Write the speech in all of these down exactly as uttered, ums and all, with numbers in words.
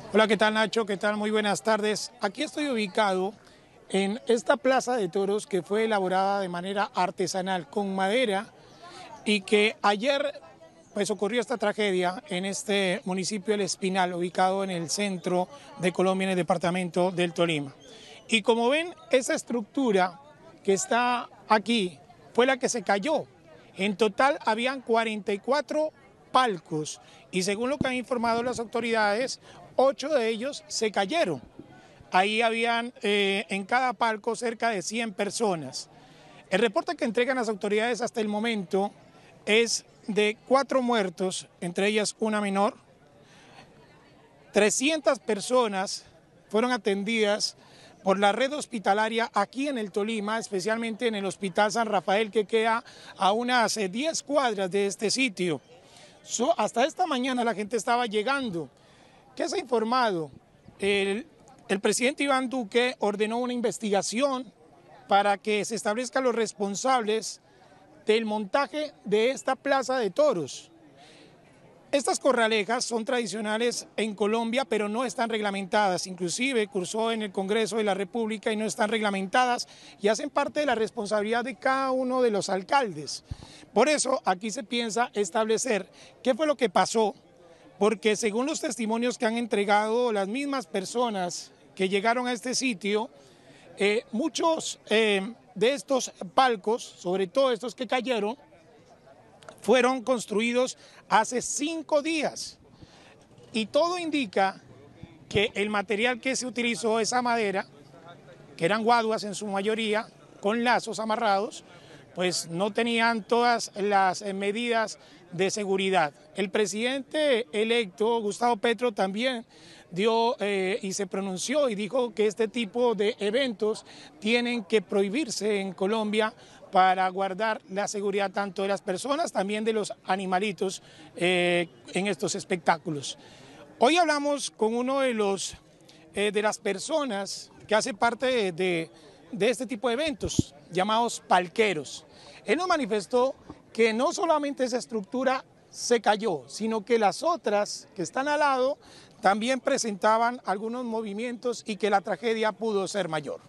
Hola, ¿qué tal, Nacho? ¿Qué tal? Muy buenas tardes. Aquí estoy ubicado en esta plaza de toros que fue elaborada de manera artesanal con madera y que ayer pues ocurrió esta tragedia en este municipio El Espinal, ubicado en el centro de Colombia, en el departamento del Tolima. Y como ven, esa estructura que está aquí fue la que se cayó. En total habían cuarenta y cuatro palcos y según lo que han informado las autoridades, ocho de ellos se cayeron. Ahí habían eh, en cada palco cerca de cien personas. El reporte que entregan las autoridades hasta el momento es de cuatro muertos, entre ellas una menor. trescientas personas fueron atendidas por la red hospitalaria aquí en el Tolima, especialmente en el Hospital San Rafael, que queda a unas diez cuadras de este sitio. So, hasta esta mañana la gente estaba llegando. ¿Qué se ha informado? El, el presidente Iván Duque ordenó una investigación para que se establezcan los responsables del montaje de esta plaza de toros. Estas corralejas son tradicionales en Colombia, pero no están reglamentadas. Inclusive cursó en el Congreso de la República y no están reglamentadas y hacen parte de la responsabilidad de cada uno de los alcaldes. Por eso aquí se piensa establecer qué fue lo que pasó, porque según los testimonios que han entregado las mismas personas que llegaron a este sitio, eh, muchos eh, de estos palcos, sobre todo estos que cayeron, fueron construidos hace cinco días y todo indica que el material que se utilizó, esa madera, que eran guaduas en su mayoría, con lazos amarrados, pues no tenían todas las medidas de seguridad. El presidente electo, Gustavo Petro, también dio eh, y se pronunció y dijo que este tipo de eventos tienen que prohibirse en Colombia para guardar la seguridad tanto de las personas, también de los animalitos eh, en estos espectáculos. Hoy hablamos con uno de, los, eh, de las personas que hace parte de, de, de este tipo de eventos, llamados palqueros. Él nos manifestó que no solamente esa estructura se cayó, sino que las otras que están al lado también presentaban algunos movimientos y que la tragedia pudo ser mayor.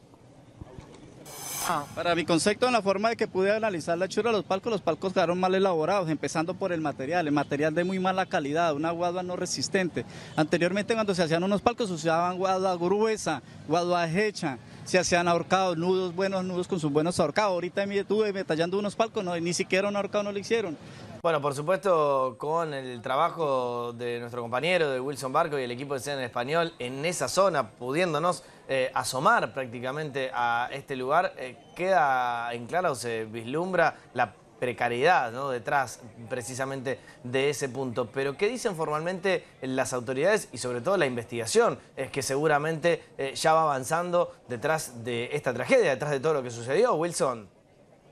Ah. Para mi concepto, en la forma de que pude analizar la hechura de los palcos, los palcos quedaron mal elaborados, empezando por el material, el material de muy mala calidad, una guadua no resistente. Anteriormente, cuando se hacían unos palcos, se usaban guadua gruesa, guadua hecha, se hacían ahorcados, nudos, buenos nudos con sus buenos ahorcados. Ahorita me estuve metallando unos palcos, no, ni siquiera un ahorcado no lo hicieron. Bueno, por supuesto, con el trabajo de nuestro compañero, de Wilson Barco y el equipo de C N N Español en esa zona, pudiéndonos eh, asomar prácticamente a este lugar, eh, queda en claro, se vislumbra la precariedad, ¿no?, detrás precisamente de ese punto. Pero ¿qué dicen formalmente las autoridades y sobre todo la investigación? Es que seguramente eh, ya va avanzando detrás de esta tragedia, detrás de todo lo que sucedió, Wilson.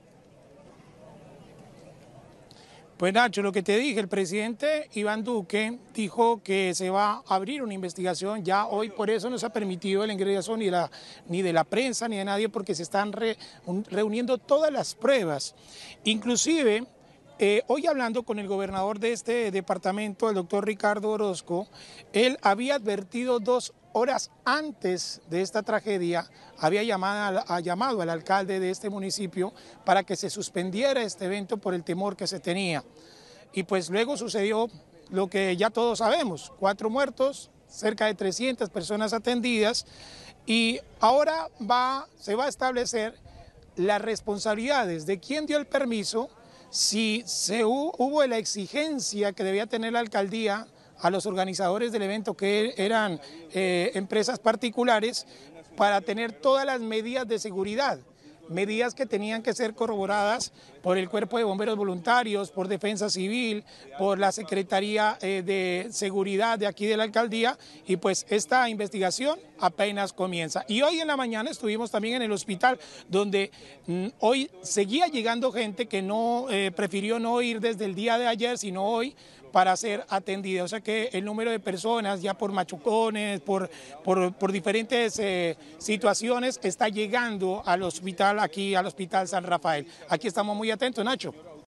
Pues Nacho, lo que te dije, el presidente Iván Duque dijo que se va a abrir una investigación, ya hoy por eso no se ha permitido el ingreso ni de la, ni de la prensa ni de nadie porque se están re, un, reuniendo todas las pruebas. Inclusive, eh, hoy hablando con el gobernador de este departamento, el doctor Ricardo Orozco, él había advertido dos horas antes de esta tragedia, había llamado, ha llamado al alcalde de este municipio para que se suspendiera este evento por el temor que se tenía. Y pues luego sucedió lo que ya todos sabemos, cuatro muertos, cerca de trescientas personas atendidas, y ahora va, se va a establecer las responsabilidades de quién dio el permiso, si se hubo la exigencia que debía tener la alcaldía a los organizadores del evento, que eran eh, empresas particulares, para tener todas las medidas de seguridad, medidas que tenían que ser corroboradas por el Cuerpo de Bomberos Voluntarios, por Defensa Civil, por la Secretaría eh, de Seguridad de aquí de la Alcaldía, y pues esta investigación apenas comienza. Y hoy en la mañana estuvimos también en el hospital, donde mm, hoy seguía llegando gente que no eh, prefirió no ir desde el día de ayer, sino hoy, para ser atendida. O sea que el número de personas ya por machucones, por, por, por diferentes eh, situaciones está llegando al hospital, aquí al Hospital San Rafael. Aquí estamos muy atentos, Nacho.